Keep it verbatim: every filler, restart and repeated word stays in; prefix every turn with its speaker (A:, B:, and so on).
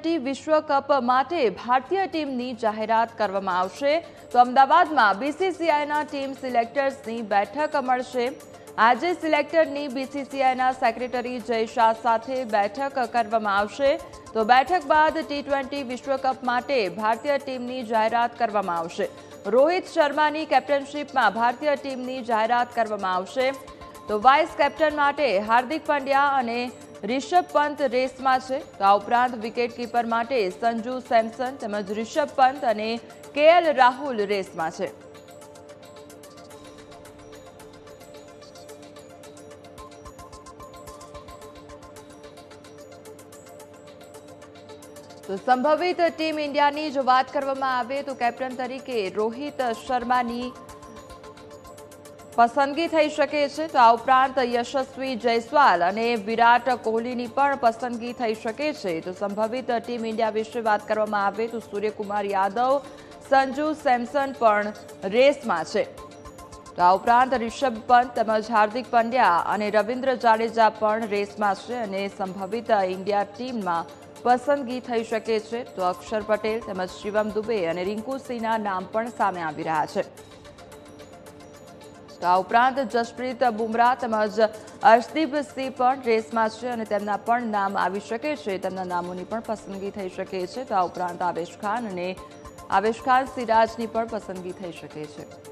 A: વિશ્વકપ માટે ભારતીય ટીમની જાહેરાત કરવામાં આવશે તો અમદાવાદમાં બીસીસીઆઈના ટીમ સિલેક્ટર્સની બેઠક મળશે। આજે સિલેક્ટરની બીસીસીઆઈના સેક્રેટરી જય શાહ સાથે બેઠક કરવામાં આવશે તો બેઠક બાદ ટી ટ્વેન્ટી વિશ્વકપ માટે ભારતીય ટીમની જાહેરાત કરવામાં આવશે। રોહિત શર્માની કેપ્ટનશીપમાં ભારતીય ટીમની જાહેરાત કરવામાં આવશે તો વાઇસ કેપ્ટન માટે હાર્દિક પંડ્યા અને રિષભ પંત રેસમાં છે તો આ ઉપરાંત વિકેટકીપર માટે સંજુ સેમસન તેમજ રિષભ પંત અને કેએલ રાહુલ રેસમાં છે। તો સંભવિત ટીમ ઇન્ડિયાની જો વાત કરવામાં આવે તો કેપ્ટન તરીકે રોહિત શર્માની પસંદગી થઈ શકે છે તો આ ઉપરાંત યશસ્વી જયસ્વાલ અને વિરાટ કોહલીની પણ પસંદગી થઈ શકે છે। તો સંભવિત ટીમ ઇન્ડિયા વિશે વાત કરવામાં આવે તો સૂર્યકુમાર યાદવ, સંજુ સેમસન પણ રેસમાં છે તો આ ઉપરાંત રિષભ પંત તેમજ હાર્દિક પંડ્યા અને રવિન્દ્ર જાડેજા પણ રેસમાં છે અને સંભવિત ઇન્ડિયા ટીમમાં પસંદગી થઈ શકે છે તો અક્ષર પટેલ તેમજ શિવમ દુબે અને રિંકુ સિંહના નામ પણ સામે આવી રહ્યા છે। તો આ ઉપરાંત જસપ્રીત બુમરાહ તેમજ અર્શદીપ સિંહ પણ રેસમાં છે અને તેમના પણ નામ આવી શકે છે તેમના નામોની પણ પસંદગી થઈ શકે છે તો આ ઉપરાંત આવેશ ખાન અને આવેશ ખાન સિરાજની પણ પસંદગી થઈ શકે છે।